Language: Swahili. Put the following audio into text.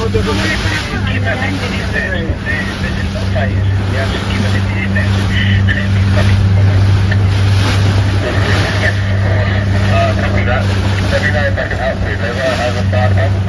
Every night back at house, please. Over, over, start up.